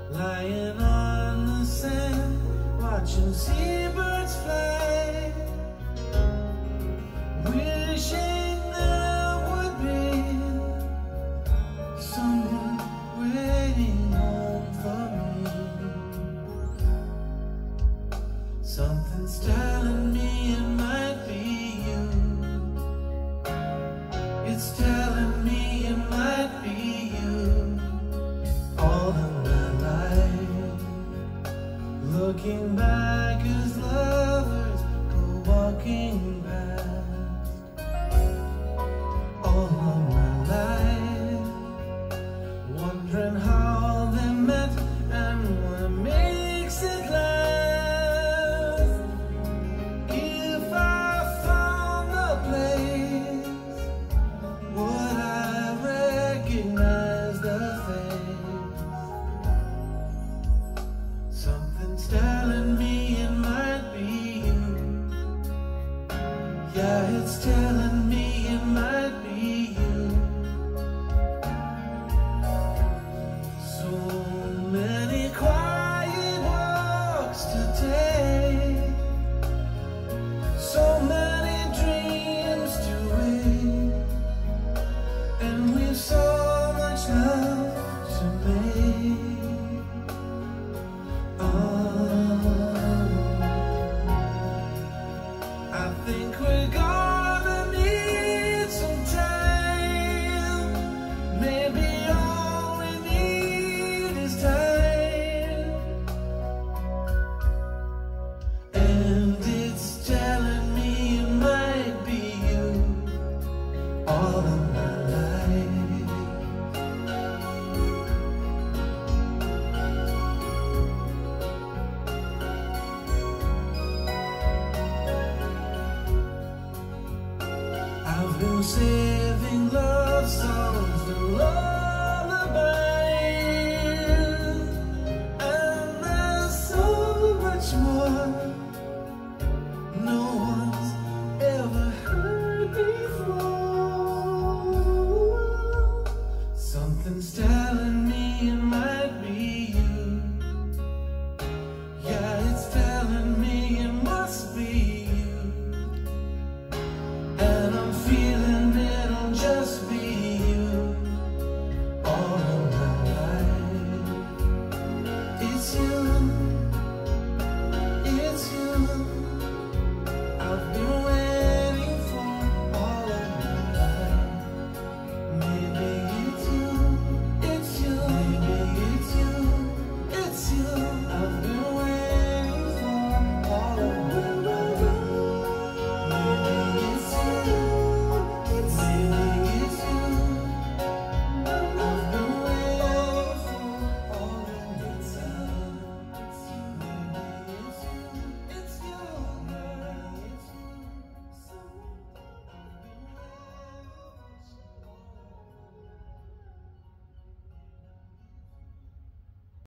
lying on the sand, watching seabirds fly, wishing there would be someone waiting home for me. Something's telling me it might be you. It's telling me it might be you. All of my life, looking back as lovers go walking past. All of my life, wondering how they met and what makes it last. If I found the place, would I recognize the face? Something's telling me it might be you. Yeah, it's telling me it might be you. So many quiet walks to take, so many dreams to wake, and we've so much love to make. I think we're gonna need some time. Maybe all we need is time. And it's telling me it might be you. All of my life, I've been saving love songs and lullabies, and there's so much more no one's ever heard before. Something's telling me it might be you. Yeah, it's telling me it must be you. And I'm feeling it'll just be you. All of my life, it's you.